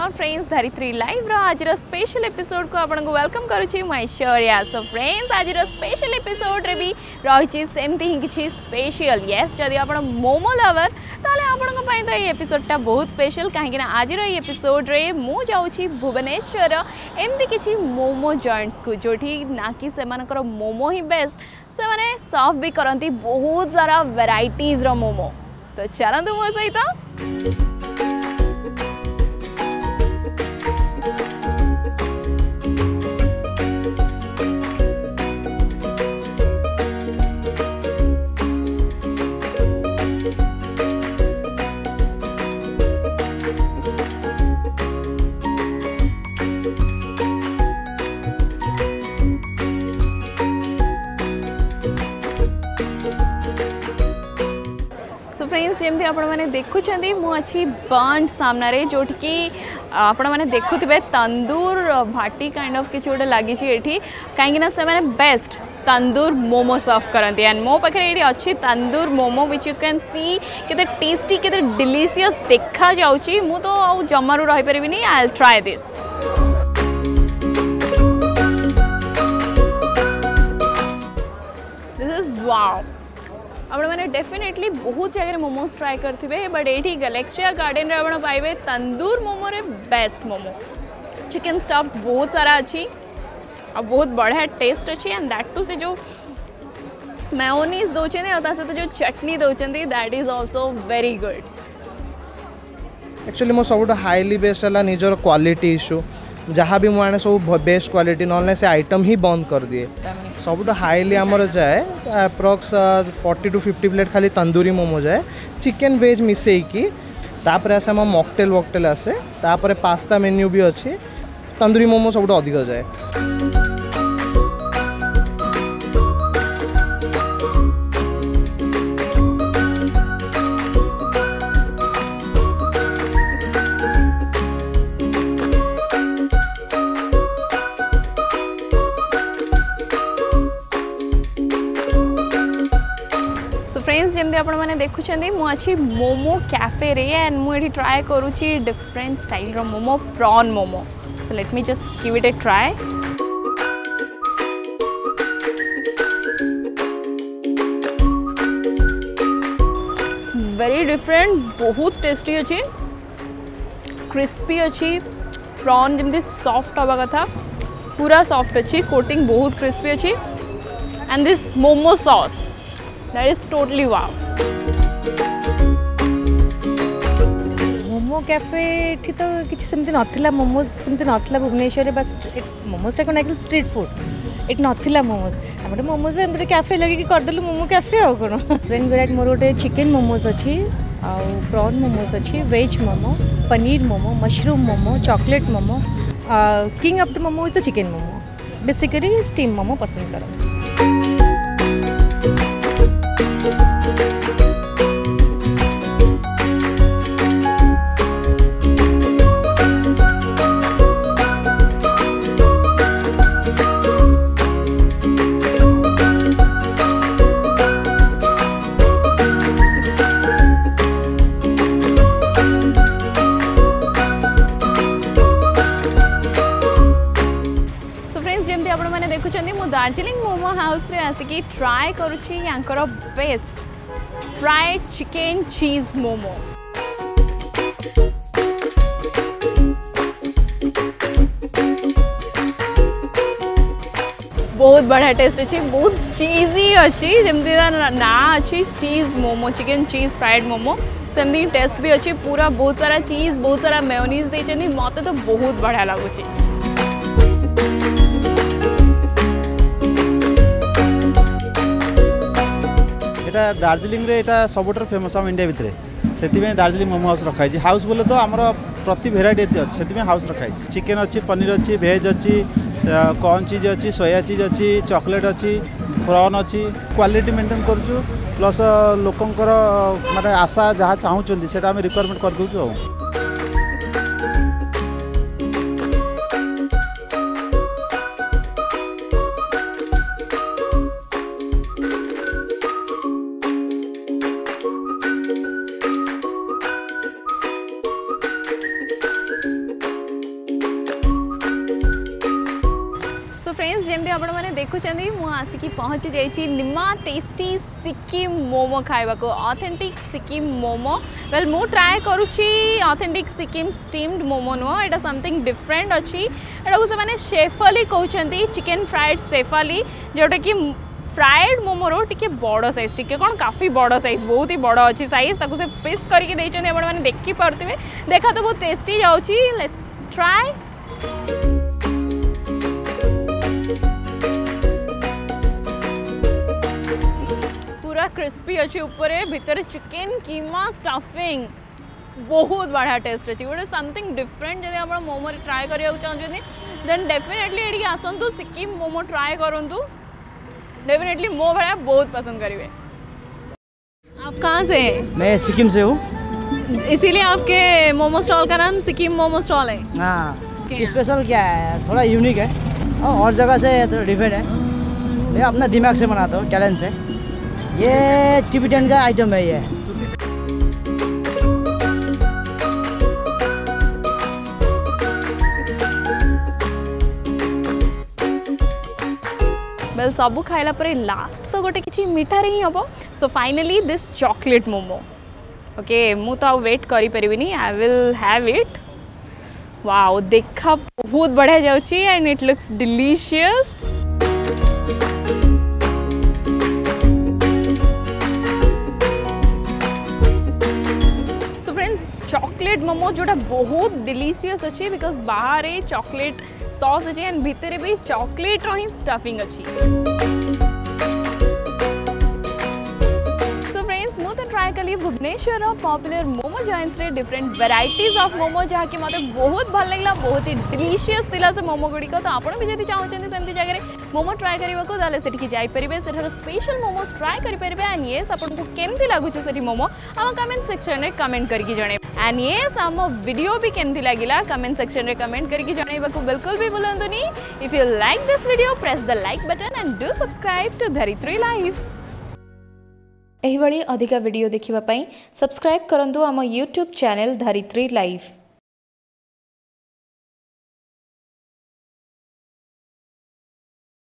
नमस्कार फ्रेंड्स, धरित्री लाइव रो आज special episode को आपन को वेलकम करूची मैं ऐश्वर्या। सो फ्रेंड्स, आज स्पेशल एपिसोड रे भी रही सेमती ही किछि स्पेशल। यस, जदि आपन मोमो लवर ताले आपन को पई तो ये एपिसोडटा बहुत स्पेशल काहे कि ना आज रो ये एपिसोड रे मु जाउची भुवनेश्वर एमती किछि मोमो जॉइंट्स को जोठी ना कि से मानकर मोमो ही बेस्ट से माने सर्व भी करंती बहुत सारा वैराइटीज रो मोमो। तो चलंतु मो सहित। फ्रेंड्स, जमी आपण मैंने देखुं मुझे बंड सामने जोटि कि आपण मैंने देखुवे तंदूर भाटी काइंड ऑफ किसी गोटे लगी कहीं से मैंने बेस्ट तंदूर मोमो सर्व करती। एंड मो पाखे ये अच्छी tandoor momo which you can see केते टेस्टी केते डिलीशियस देखा जाउची। मु तो आउ जमारू रही परिबिनी। I will try this. This is wow. आप मैंने डेफिनेटली बहुत जगह मोमोज ट्राई करते बट ये गैलेक्सिया गार्डन रे पाइबे तंदूर मोमो रे बेस्ट मोमो। चिकन स्टफ बहुत सारा अच्छी और बहुत बढ़िया टेस्ट अच्छी। एंड दैट टू से जो मेयोनीज दौरान और सहित जो चटनी दौरान that is also very good. Actually मो सब हाईली बेस्ट है निजर क्वालिटी इश्यू जहाँ भी मुझे सब बेस्ट क्वालिटी ना से आइटम ही बंद कर दिए। सब हाईली आमर जाए अप्रॉक्स 40 to 50 प्लेट खाली तंदूरी मोमो जाए चिकेन वेज मिसेकी तापर आसे आम मॉकटेल वॉकटेल आसे तापर पास्ता मेन्यू भी अच्छी। तंदूरी मोमो सब अधिक जाए। फ्रेंड्स, जमी आप देखुं मुझे मोमो कैफे रे एंड मुझे ट्राए करुँची डिफरेंट स्टाइल रो momo prawn momo. So let me just give it a try. Very different, बहुत टेस्टी अच्छी, क्रिस्पी अच्छी। प्रॉन जमी सॉफ्ट हवा कथा पूरा सॉफ्ट अच्छी, कोटिंग बहुत क्रिस्पी अच्छी। And this momo sauce that is totally wow। Momo cafe थी तो किसी सेमती नथिला मोमोज सेमती नथिला भुवनेश्वर बस मोमोज टा कोन स्ट्रीट फूड एट नथिला मोमोज हमरे मोमोज एमते कैफे लगे करदेलु मोमो कैफे आ कोन फ्रेंड वेराइटी मोर गोटे चिकन मोमोज अच्छी आ प्रॉन मोमोज अच्छी veg momo paneer momo mushroom momo chocolate momo. King of the momo is the chicken momo. Basically steam momo पसंद करो। दार्जिलिंग मोमो हाउस रे आसिकी ट्राए करुछि यांकर best fried chicken cheese momo. बहुत बढ़िया टेस्ट अच्छी, बहुत चीजी अच्छी। जमती ना अच्छी cheese momo chicken cheese fried momo सेमती टेस्ट भी अच्छी। पूरा बहुत सारा चीज बहुत सारा मेयोनीज देछनी मते तो बहुत बढ़िया लागुची। एटा दार्जिलिंग रे एटा सबुठार फेमस आम इंडिया भितर से दार्जिलिंग मोमो हाउस रखाई। हाउस बोले तो आमर प्रति भेराइटी अच्छी से हाउस रखाई। चिकेन अच्छी पनीर अच्छी भेज अच्छी कॉर्न चीज अच्छी सोया चीज अच्छी चॉकलेट अच्छी प्रॉन अच्छी। क्वालिटी मेंटेन करूँ प्लस लोकंर माने आशा जहाँ चाहूँ से आम रिक्वायरमेंट कर दूँ। सो फ्रेंड्स जमी आपण मैंने देखुं मुझे आसिकी पहुँची जाइए निमा टेस्टी सिक्किम मोमो खाइबा को ऑथेंटिक सिक्किम मोमो वेल मु ट्राए करुच्ची ऑथेंटिक सिक्किम स्टीम्ड मोमो नुह एटा समथिंग डिफरेंट अच्छी एटा को से शेफाली कहते चिकेन फ्राइड शेफाली जोटा कि फ्राइड मोमोर टी बड़ साइज टी कौन काफ़ी बड़ साइज बहुत ही बड़ अच्छी साइज ताकू से पीस करके मैंने देखिपे देखा तो बहुत टेस्टी जाऊँगी लेट्स ट्राए पूरा क्रिस्पी अच्छी ऊपर भितर चिकेन कीमा स्टफिंग बहुत बढ़िया टेस्ट अच्छी गोटे समथिंग डिफरेंट जब आप मोमो ट्राए करने चाहते देन डेफिनेटली ये आसतु सिक्किम मोमो ट्राए करूँ डेफिनेटली मो भाया बहुत पसंद करेंगे। आप कहाँ से हैं? मैं सिक्किम से हूँ। इसीलिए आपके मोमो स्टॉल का नाम सिक्किम मोमो स्टॉल है। हाँ स्पेशल क्या है थोड़ा यूनिक है और जगह से थोड़ा डिफरेंट है। मैं अपना दिमाग से बनाता हूँ टैलेंट से। ये टिबेटन का आइटम है ये। वेल सबू खाइला पर लास्ट तो गोटे किसी मीठा ही हम so finally this chocolate momo okay मु तो वेट करी परिबिनी I will have it wow देखा बहुत बढ़िया जाउची and it looks delicious so friends chocolate momo जोटा बहुत डिलीशियस अच्छी बिकॉज बाहर चॉकलेट सॉस अच्छी एंड भितर भी चॉकलेट रो ही स्टफिंग अच्छी सो फ्रेंड्स मु तो ट्राए कली भुवनेश्वर पॉपुलर मोमो जॉइंट्स रे डिफरेंट वेराइटीज ऑफ मोमो जहाँ कि मते बहुत भल लगला बहुत ही डिलीशियस थिला से मोमो गुड़ी तो आपण भी जदि चाहूचंदी सेमती जगह मोमो ट्राए करबा को ताले सेठी जाई परिबे सेठर स्पेशल मोमोज ट्राए करि परिबे एंड यस आपण को केमती लागुचे सेठी मोमो हम कमेंट सेक्शन रे कमेंट करके जणे एंड यस हम वीडियो भी केमती लागिला कमेंट सेक्शन रे कमेंट करके जणैबा को बिल्कुल भी भूलंतुनी if you like this video press the like button and do subscribe to Dharitri live एही बड़ी अधिका वीडियो देखिबा पई सब्सक्राइब करंतु आम YouTube चैनल धरित्री लाइव।